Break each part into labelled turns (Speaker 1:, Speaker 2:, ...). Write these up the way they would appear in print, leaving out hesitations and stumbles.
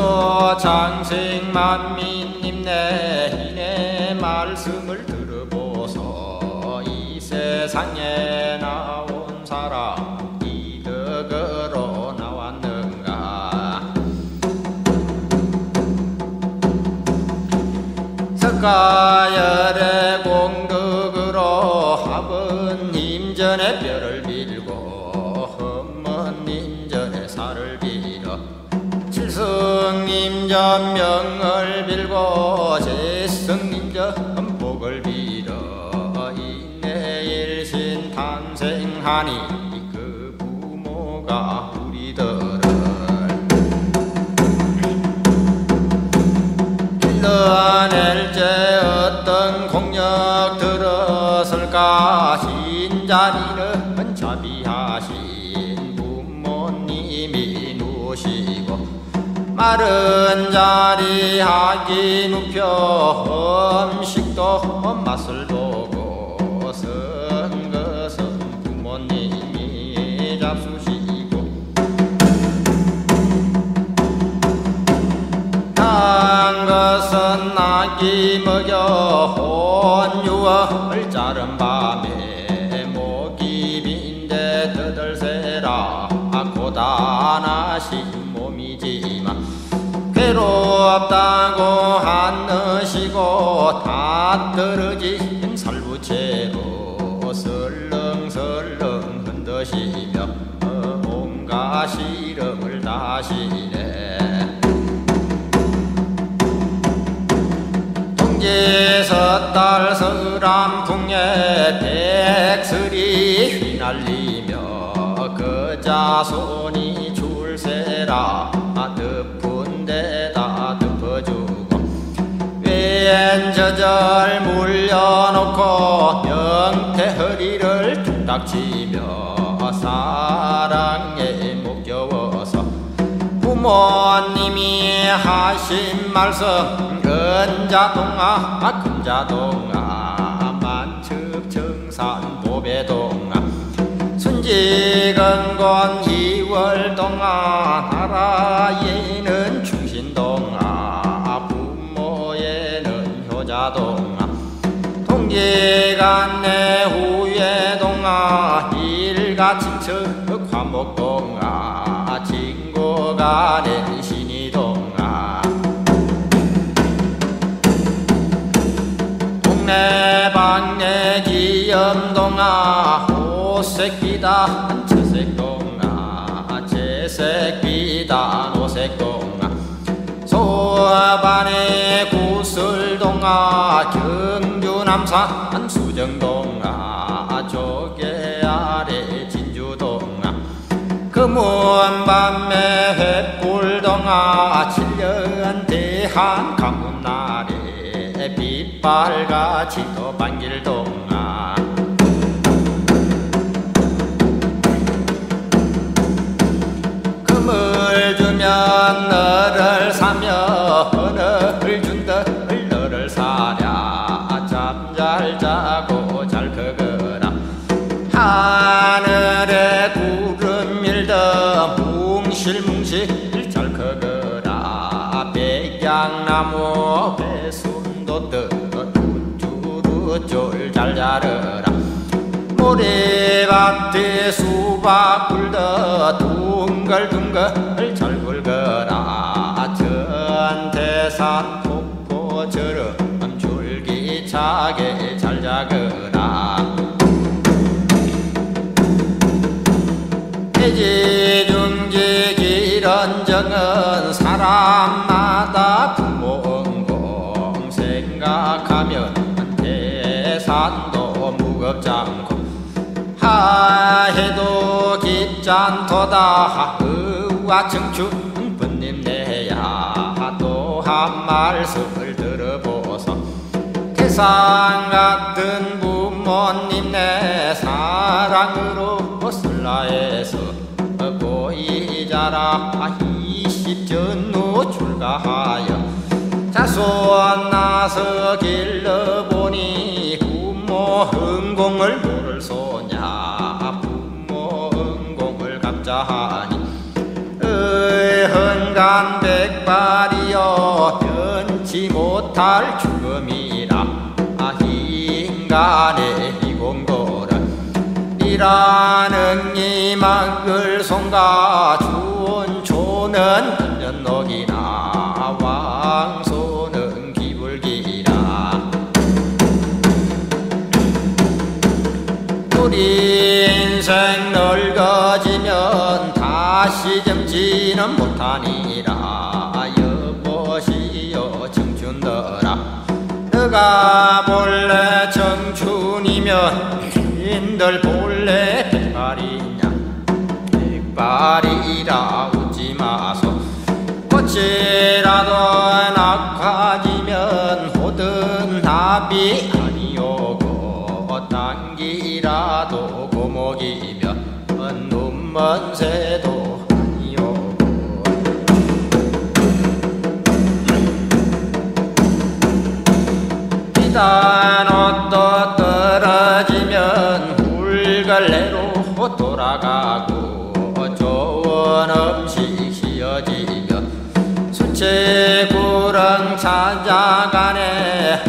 Speaker 1: 참으로 장생만민님 내 말씀을 들어보소. 이 세상에 나온 사람 이덕으로 나왔는가. 석가열의 공덕으로 아버님 전에 뼈를 빌고 어머님 전에 살을 빌어 칠성님 전 명을 빌고 제성님 전 복을 빌어 인내일신 탄생하니 그 부모가 우리들을 일러낼제 어떤 공력 들었을까. 신자리는 자비하신 부모님이 누시고 마른 자리 하기 눕혀 음식도 맛을 보고 쓴 것은 부모님이 잡수시고 난 것은 낙이 먹여 혼유월 자른 밤에 목이 빈데 떠들새라. 고단하신 몸이지만 괴롭다고 안으시고 다 떨어진 살부채로 설렁설렁 흔드시며 온갖 시름을 다시네. 동지섣달 서람풍에 백설이 휘날리며 그 자손이 줄세라. 덮은 데다 덮어주고 왼저절 물려놓고 명태 허리를 뚝딱 치며 사랑에 목겨워서 부모님이 하신 말씀 은자동아 금자동아 만측정산 보배동아 순지건건 이월동아 나라에는 충신동아 부모에는 효자동아 동지간내 후예동아 일가친척 화목동아 친구간엔 신이동아 동네방네 기염동아 오색비단 채색동아 채색비단 오색동아 소반의 구슬동아 경주남산 수정동아 조개 아래 진주동아 금운밤의 횃불동아 7년 대한 가문날에 빛발같이 또 반길동아 금을 주면 너를 사며 은을 준들 너를 사랴. 잠잘 자고 잘 커거라. 하늘에 구름 밀더 뭉실뭉실 잘 커거라. 백양나무 배순도 떠 우쭈루쫄 잘 자르라. 모래밭에 수박 굴더 둥글둥글 잘 굴거라. 전태산 폭포처럼 줄기차게 잘 자거라. 대지중지 기런정은 사람마다 부모응공 생각하면 대산도 무겁잖고 하해도 깊잖도다. 의와 청춘 번님내야 또 한 말씀을 들어보소. 태산 같은 부모님 내 사랑으로 설라에서 고이 자라 20전후 출가하여 자손 나서 길러보니 부모 흥공을 모를 소냐. 부모 흥공을 갑자하니 헌간백 백발이여 변치 못할 죽음이라. 인간의 이공도는 이라는 이막을 송가 주온 조는 연녹이나 왕소는 기불기라. 우리 인생 늙어지면 다시 젊지는 못하니라. 여보시여 청춘들아, 너가 본래 청춘이면 인들 본래 백발이냐. 백발이라 웃지 마소. 꽃이라도 낙하지면 호든 나비 아니오고, 당기라도 고목이면 눈먼 새도 아니오고. 비단 옷도 떨어지면 물걸레로 돌아가고, 좋은 음식 휘어지면 수채구렁 찾아가네.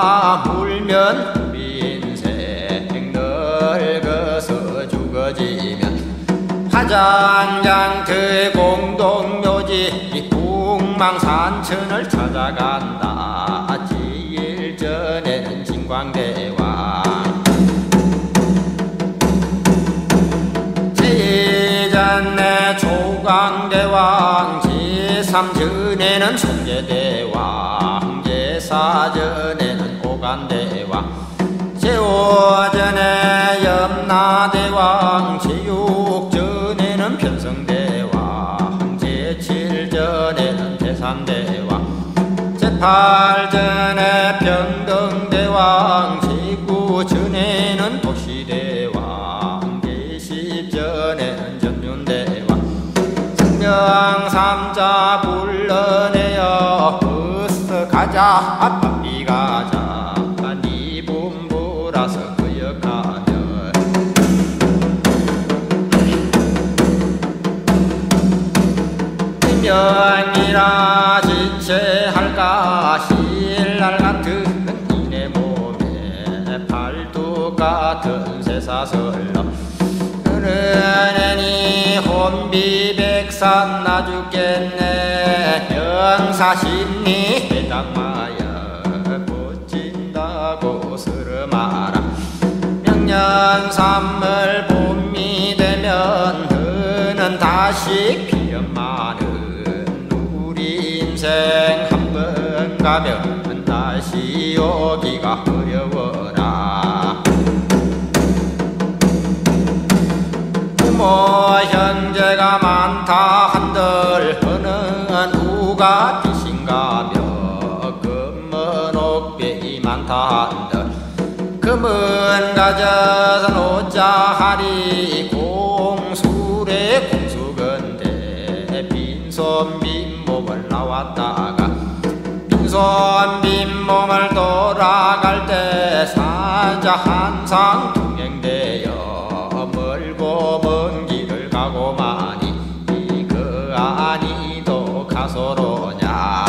Speaker 1: 물면 우리 인생 늙어서 죽어지면 화장장터의 공동묘지 북망산천을 찾아간다. 제일 전에는 진광대왕, 제일 전에 조광대왕, 제3전에는 송제대왕, 제4전에는 오간대왕, 제5전에 염라대왕, 제6전에는 편성대왕, 제7전에는 대산대왕, 제8전에 평등대왕, 제9전에는 도시대왕, 제10전에는 전륜대왕. 성명삼자 불러내어 어서 가자 빨리 가자. 네 분부라서 거역하면 명이라 지체할까. 신랄 같은 이내 몸에 팔뚝 같은 새사슬러 그러니 혼비백산 나 죽겠네. 명사신니 해당마여 붙인다고 스름하라. 명년삼월 봄이 되면 너는 다시 피면 많은 우리 인생 한 번 가면 다시 오기가 어려워라. 부모 형제가 많다 한들 어느 누가 빚인가며 금은 옥배이 많다 한들 금은 가져서 놓자 하리. 공술에 공수건데 빈손 빈몸을 나왔다가 빈손 빈몸을 돌아갈 때 사자 한상 동행되어 멀고 먼 길을 가고마니 그 아니도 가소로냐.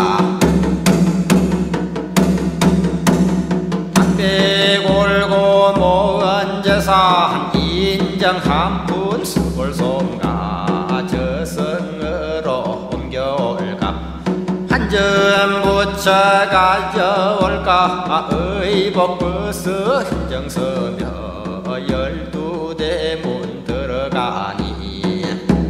Speaker 1: 담배 골고 모은 재산 인정 한 푼 수골송가 저승으로 옮겨올까. 한 점 붙여 가져올까. 의복 벗어 현정서며 12대문 들어가니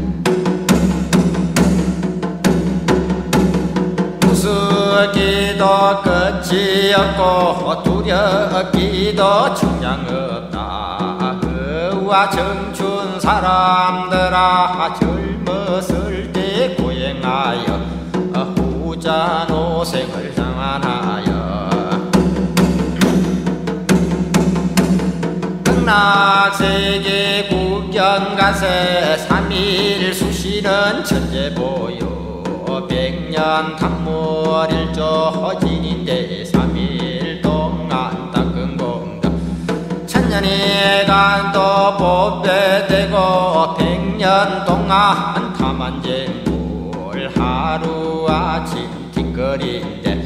Speaker 1: 무섭기도 끝이 없고 두렵기도 청량 없다. 그와 청춘 사람들아 젊었을 때 고행하여 후자 노생을 장안하여 극락세계 구경가세 3일 수시는 천재보요. 100년 탕물일조 허진인데 3일 동안 닦은 공덕. 천년이 간도 보배되고 100년 동안 탐한쟁물 하루아침 뒷거리인데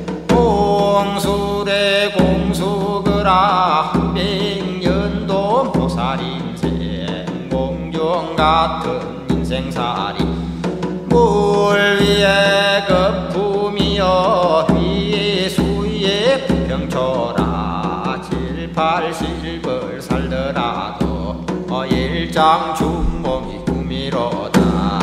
Speaker 1: 공수래 공수그라 백년도 모살인생 공중 같은 인생살이 물 위에 거품이여 위에 수위에 부평초라 7, 80을 살더라도 일장 춘몽이 꿈이로다.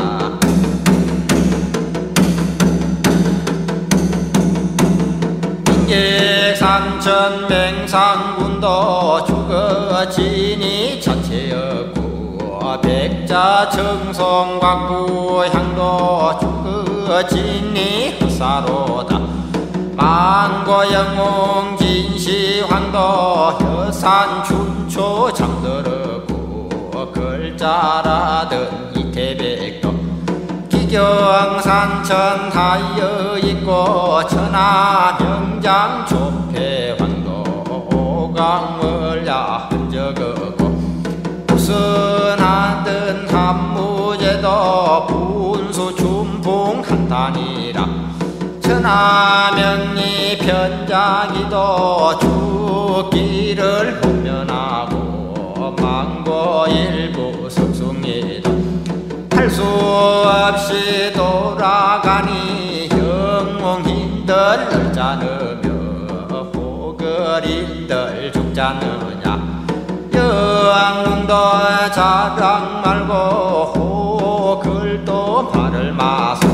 Speaker 1: 인객산천 맹상군도 죽어지니 천체였고 백자 청송 광부 향도 죽어지니 흑사로다. 망고 영웅 진시황도 여산 춘초 잠들었고 글자라던 이태백도 기경산천 하여있고 천하명장 조폐황도 오강월야 흔적없고 무슨하든 한무제도 분수 춘풍 한탄이라 천하명리 편자기도 죽기를 호면하고 망고일부 석숭이도 할 수 없이 돌아가니 영웅인들 널자느며 호걸인들 죽자느냐 영웅도 자랑 말고 호걸도 발을 마소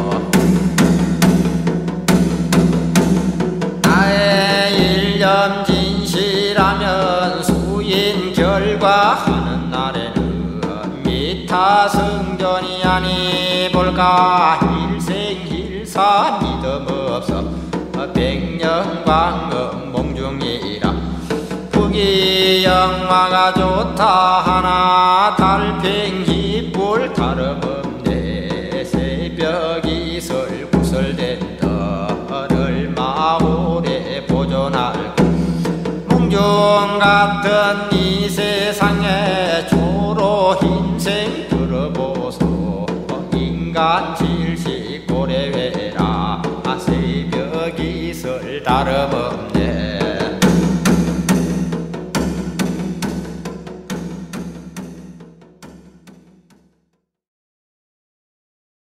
Speaker 1: 나의 일념 진실하면 수인 결과하는 날에는 미타 성전이 아니 볼까 일생일사 믿음 없어 백년광업 몽중이라 부귀영화가 좋다 하나 달팽이 뿔 다름없네 새벽 이슬 구설된 터를 마을에 보존할고 몽중 같은 이 세상에 조로 인생 들어보소 인간 질식 고래회라